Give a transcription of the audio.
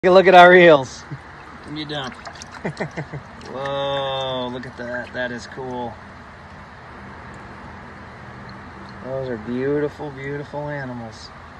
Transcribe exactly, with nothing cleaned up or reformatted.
Take a look at our eels. What you doing? Whoa, look at that. That is cool. Those are beautiful, beautiful animals.